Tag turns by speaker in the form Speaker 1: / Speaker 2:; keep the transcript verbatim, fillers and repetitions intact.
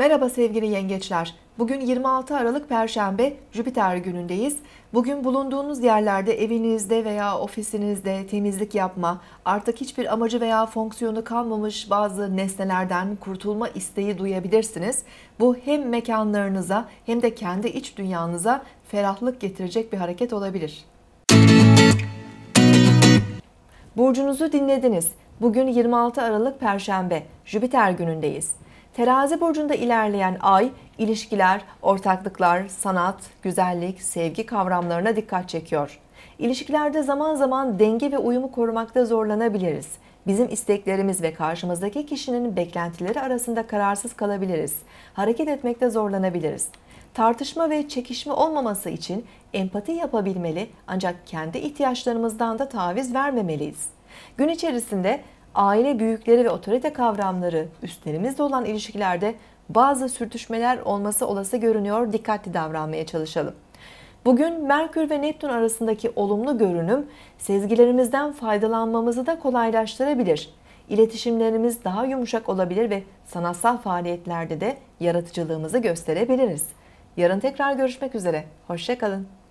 Speaker 1: Merhaba sevgili yengeçler. Bugün yirmi altı Aralık Perşembe, Jüpiter günündeyiz. Bugün bulunduğunuz yerlerde, evinizde veya ofisinizde temizlik yapma, artık hiçbir amacı veya fonksiyonu kalmamış bazı nesnelerden kurtulma isteği duyabilirsiniz. Bu hem mekanlarınıza hem de kendi iç dünyanıza ferahlık getirecek bir hareket olabilir. Burcunuzu dinlediniz. Bugün yirmi altı Aralık Perşembe, Jüpiter günündeyiz. Terazi burcunda ilerleyen ay, ilişkiler, ortaklıklar, sanat, güzellik, sevgi kavramlarına dikkat çekiyor. İlişkilerde zaman zaman denge ve uyumu korumakta zorlanabiliriz. Bizim isteklerimiz ve karşımızdaki kişinin beklentileri arasında kararsız kalabiliriz. Hareket etmekte zorlanabiliriz. Tartışma ve çekişme olmaması için empati yapabilmeli, ancak kendi ihtiyaçlarımızdan da taviz vermemeliyiz. Gün içerisinde aile büyükleri ve otorite kavramları, üstlerimizle olan ilişkilerde bazı sürtüşmeler olması olası görünüyor. Dikkatli davranmaya çalışalım. Bugün Merkür ve Neptün arasındaki olumlu görünüm sezgilerimizden faydalanmamızı da kolaylaştırabilir. İletişimlerimiz daha yumuşak olabilir ve sanatsal faaliyetlerde de yaratıcılığımızı gösterebiliriz. Yarın tekrar görüşmek üzere. Hoşça kalın.